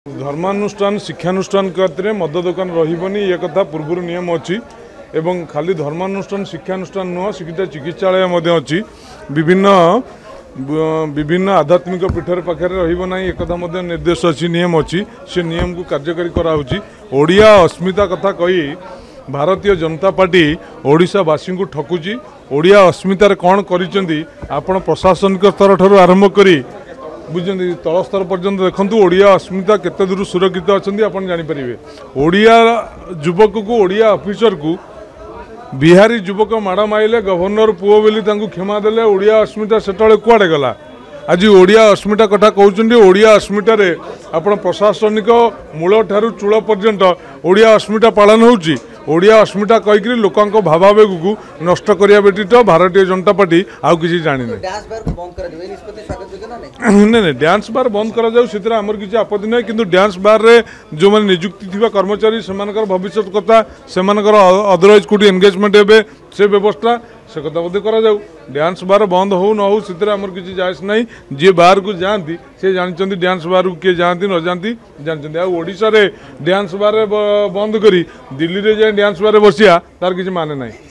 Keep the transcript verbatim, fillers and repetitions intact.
धर्मानुष्ठान शिक्षानुष्ठान क्षेत्र में मद दुकान रही ये कथा पूर्व नियम अच्छी एवं खाली धर्मानुष्ठान शिक्षानुष्ठान नुह शिक्षा चिकित्सालय अच्छी विभिन्न विभिन्न आध्यात्मिक पीठर पाखे रहा एक निर्देश अच्छी नियम अच्छी से नियम को कार्यकारी कराऊँगी ओडिया अस्मिता कथा कही भारतीय जनता पार्टी ओडिशावासी को ठकुची ओडिया अस्मितार कौन करिसेंती आपण प्रशासनिक स्तर ठारू आरंभ करी बुझे तल स्तर पर्यंत देखु ओडिया अस्मिता केते दूर सुरक्षित अच्छा आप जानीपर ओडिया युवक को ओडिया ऑफिसर को बिहारी युवक माड़ माइले गवर्नर पुओ बोली क्षमा देले ओडिया अस्मिता से कुआड़े गला आज ओडिया अस्मिता कथा कहते ओडिया अस्मितार आपण प्रशासनिक मूल ठारू चूल पर्यंत ओडिया अस्मिता पालन होउची ओडिया अस्मिता कहीकि लोकों भावावेग को नष्ट करने व्यतीत भारतीय जनता पार्टी आउ किसी जानी नहीं डांस बार बंद करा जाऊ से आमर किसी आपत्ति ना कि डांस बार रे जो मैंने निजुक्ति थी कर्मचारी से भविष्य कथा से अदरवाइज कौटी एंगेजमेंट हे से व्यवस्था से कथा बोधे करा जाऊ डांस बार बंद हो न हो से आमर किसी जायस ना जी बाहर को जाती से जानते डांस बार को किए जाती न जाती जानते आड़शा डांस बार बंद करी दिल्ली रे जाए डांस बार बसिया तार किसी माने ना।